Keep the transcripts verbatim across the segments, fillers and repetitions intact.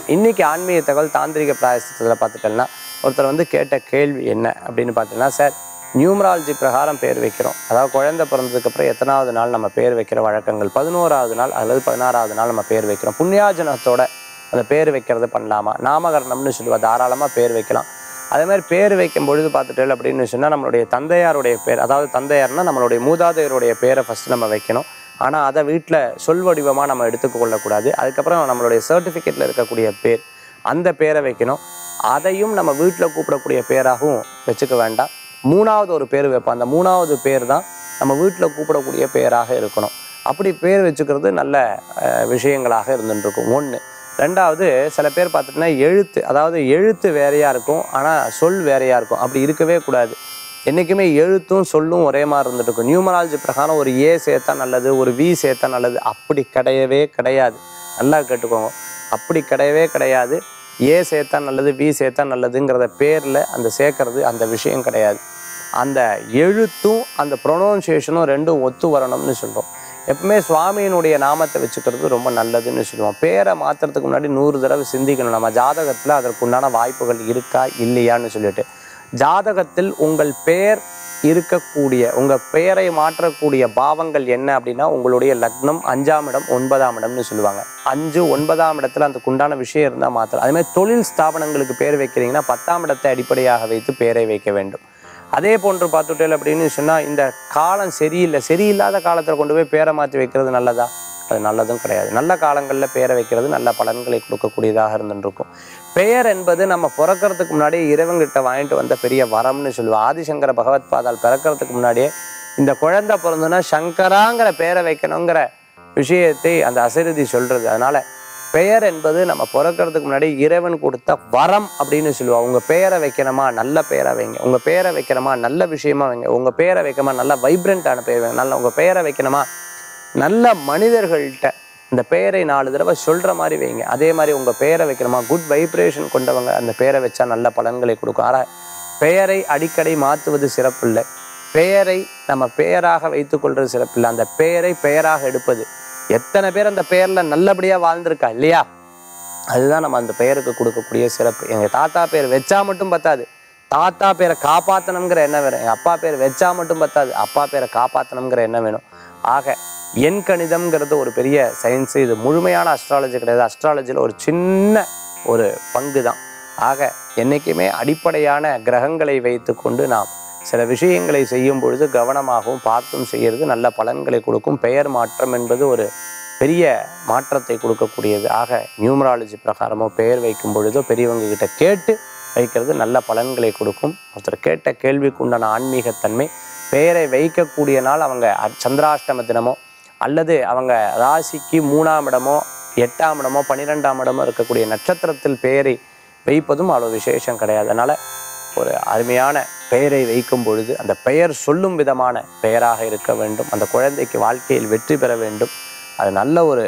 இன்றைக்கி ஆன்மீக தகவல் தாந்திரிக பிராயசத்தில் பார்த்துட்டோம்னா ஒருத்தர் வந்து கேட்ட கேள்வி என்ன அப்படின்னு பார்த்தீங்கன்னா, சார் நியூமராலஜி பிரகாரம் பேர் வைக்கிறோம், அதாவது குழந்தை பிறந்ததுக்கப்புறம் எத்தனாவது நாள் நம்ம பேர் வைக்கிற வழக்கங்கள், பதினோராவது நாள் அல்லது பதினாறாவது நாள் நம்ம பேர் வைக்கிறோம், புண்ணியாஜனத்தோட அந்த பேர் வைக்கிறது பண்ணலாமா, நாமகரணம்னு சொல்லுவா, தாராளமாக பேர் வைக்கலாம். அதே மாதிரி பேர் வைக்கும் பொழுது பார்த்துட்டேன் அப்படின்னு சொன்னால் நம்மளுடைய தந்தையாருடைய பேர், அதாவது தந்தையார்னால் நம்மளுடைய மூதாதையருடைய பேரை ஃபஸ்ட்டு நம்ம வைக்கணும். ஆனால் அதை வீட்டில் சொல் வடிவமாக நம்ம எடுத்துக்க கொள்ளக்கூடாது. அதுக்கப்புறம் நம்மளுடைய சர்டிஃபிகேட்டில் இருக்கக்கூடிய பேர், அந்த பேரை வைக்கணும். அதையும் நம்ம வீட்டில் கூப்பிடக்கூடிய பேராகவும் வச்சுக்க வேண்டாம். மூணாவது ஒரு பேர் வைப்போம், அந்த மூணாவது பேர் தான் நம்ம வீட்டில் கூப்பிடக்கூடிய பேராக இருக்கணும். அப்படி பேர் வச்சுக்கிறது நல்ல விஷயங்களாக இருந்துருக்கும். ஒன்று. ரெண்டாவது, சில பேர் பார்த்துட்டுனா எழுத்து, அதாவது எழுத்து வேறையாக இருக்கும் ஆனால் சொல் வேறையாக இருக்கும். அப்படி இருக்கவே கூடாது. என்றைக்குமே எழுத்தும் சொல்லும் ஒரே மாதிரி இருந்துட்டு இருக்கும். நியூமராலஜி பிரகாரம் ஒரு ஏ சேர்த்தா நல்லது, ஒரு வி சேர்த்தா நல்லது, அப்படி கிடையவே கிடையாது. நல்லா கேட்டுக்கோங்க, அப்படி கிடையவே கிடையாது. ஏ சேர்த்தா நல்லது, வி சேர்த்தா நல்லதுங்கிறத பேரில் அந்த சேர்க்கறது அந்த விஷயம் கிடையாது. அந்த எழுத்தும் அந்த ப்ரொனவுன்சியேஷனும் ரெண்டும் ஒத்து வரணும்னு சொல்கிறோம். எப்பவுமே சுவாமியினுடைய நாமத்தை வச்சுக்கிறது ரொம்ப நல்லதுன்னு சொல்லுவோம். பேரை மாற்றுறதுக்கு முன்னாடி நூறு தடவை சிந்திக்கணும், நம்ம ஜாதகத்தில் அதற்குண்டான வாய்ப்புகள் இருக்கா இல்லையான்னு சொல்லிட்டு. ஜாதகத்தில் உங்கள் பெயர் இருக்கக்கூடிய, உங்கள் பெயரை மாற்றக்கூடிய பாவங்கள் என்ன அப்படின்னா, உங்களுடைய லக்னம் அஞ்சாம் இடம் ஒன்பதாம் இடம்னு சொல்லுவாங்க. அஞ்சு ஒன்பதாம் இடத்துல அந்த குண்டான விஷயம் இருந்தால் மாத்திரம். அதேமாதிரி தொழில் ஸ்தாபனங்களுக்கு பேர் வைக்கிறீங்கன்னா பத்தாம் இடத்தை அடிப்படையாக வைத்து பேரை வைக்க வேண்டும். அதே போன்று பார்த்துட்டேன் அப்படின்னு சொன்னால், இந்த காலம் சரியில்லை, சரியில்லாத காலத்தில் கொண்டு போய் பேரை மாற்றி வைக்கிறது நல்லதா? அது நல்லதும் கிடையாது. நல்ல காலங்களில் பெயரை வைக்கிறது நல்ல பலன்களை கொடுக்கக்கூடியதாக இருந்துருக்கும். பெயர் என்பது நம்ம பிறக்கிறதுக்கு முன்னாடியே இறைவன்கிட்ட வாங்கிட்டு வந்த பெரிய வரம்னு சொல்லுவோம். ஆதிசங்கர பகவத் பாதால் பிறக்கிறதுக்கு முன்னாடியே இந்த குழந்தை பிறந்ததுன்னா சங்கராங்கிற பெயரை வைக்கணுங்கிற விஷயத்தை அந்த அசரிதி சொல்கிறது. அதனால் பெயர் என்பது நம்ம பிறக்கிறதுக்கு முன்னாடி இறைவன் கொடுத்த வரம் அப்படின்னு சொல்லுவோம். உங்கள் பெயரை வைக்கணுமா, நல்ல பெயரை வைங்க. உங்கள் பெயரை வைக்கணுமா, நல்ல விஷயமா வைங்க. உங்கள் பெயரை வைக்கணுமா, நல்ல வைப்ரண்ட்டான பெயர் வைங்க. நல்ல உங்கள் பெயரை வைக்கணுமா, நல்ல மனிதர்கள்ட்ட இந்த பெயரை நாலு தடவை சொல்கிற மாதிரி வைங்க. அதே மாதிரி உங்கள் பெயரை வைக்கணுமா, குட் வைப்ரேஷன் கொண்டவங்க அந்த பெயரை வச்சா நல்ல பலன்களை கொடுக்கும். ஆனால் பெயரை அடிக்கடி மாற்றுவது சிறப்பில்லை, பெயரை நம்ம பெயராக வைத்துக்கொள்வது சிறப்பில்லை, அந்த பெயரை பெயராக எடுப்பது. எத்தனை பேர் அந்த பெயரில் நல்லபடியாக வாழ்ந்திருக்கா இல்லையா? அதுதான் நம்ம அந்த பெயருக்கு கொடுக்கக்கூடிய சிறப்பு. எங்கள் தாத்தா பேர் வச்சா மட்டும் பத்தாது, தாத்தா பேரை காப்பாற்றணுங்கிற எண்ணம் வேணும். எங்கள் அப்பா பேர் வச்சா மட்டும் பத்தாது, அப்பா பேரை காப்பாற்றணுங்கிற எண்ணம் வேணும். ஆக எண் கணிதம்ங்கிறது ஒரு பெரிய சயின்ஸு. இது முழுமையான அஸ்ட்ராலஜி கிடையாது, அஸ்ட்ராலஜியில் ஒரு சின்ன ஒரு பங்கு தான். ஆக என்றைக்குமே அடிப்படையான கிரகங்களை வைத்து கொண்டு நாம் சில விஷயங்களை செய்யும் பொழுது கவனமாகவும் பார்த்தும் செய்கிறது நல்ல பலன்களை கொடுக்கும். பெயர் மாற்றம் என்பது ஒரு பெரிய மாற்றத்தை கொடுக்கக்கூடியது. ஆக நியூமராலஜி பிரகாரமோ பெயர் வைக்கும் பொழுதோ பெரியவங்க கிட்ட கேட்டு வைக்கிறது நல்ல பலன்களை கொடுக்கும். ஒருத்தர் கேட்ட கேள்விக்கு உண்டான ஆன்மீகத்தன்மை, பெயரை வைக்கக்கூடிய நாள் அவங்க சந்திராஷ்டம தினமோ அல்லது அவங்க ராசிக்கு மூணாம் இடமோ எட்டாம் இடமோ பன்னிரெண்டாம் இடமோ இருக்கக்கூடிய நட்சத்திரத்தில் பெயரை வைப்பதும் அவ்வளோ விசேஷம் கிடையாது. அதனால் ஒரு அருமையான பெயரை வைக்கும் பொழுது அந்த பெயர் சொல்லும் விதமான பெயராக இருக்க வேண்டும். அந்த குழந்தைக்கு வாழ்க்கையில் வெற்றி பெற வேண்டும், அது நல்ல ஒரு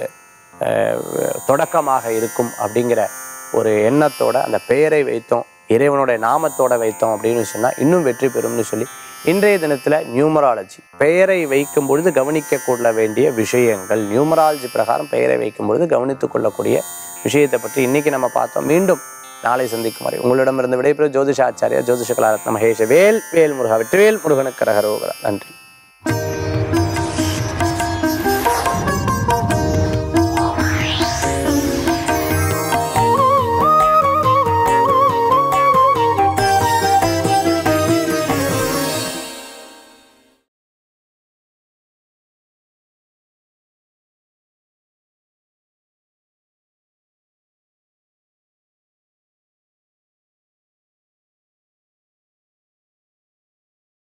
தொடக்கமாக இருக்கும் அப்படிங்கிற ஒரு எண்ணத்தோட அந்த பெயரை வைத்தோம், இறைவனுடைய நாமத்தோட வைத்தோம் அப்படின்னு சொன்னால் இன்னும் வெற்றி பெறும்னு சொல்லி இன்றைய தினத்தில் நியூமராலஜி பெயரை வைக்கும் பொழுது கவனிக்க கொள்ள வேண்டிய விஷயங்கள், நியூமராலஜி பிரகாரம் பெயரை வைக்கும் பொழுது கவனித்து கொள்ளக்கூடிய விஷயத்தை பற்றி இன்றைக்கி நம்ம பார்த்தோம். மீண்டும் நாளை சந்திக்கும் வரை உங்களிடமிருந்து விடைபெறும் ஜோதிஷ ஆச்சாரியா ஜோதிஷ கலாரத்ன மகேஷ வேல் வேல் முருகா வெற்றிவேல் முருகனுக்கு கரகரோகரா. நன்றி.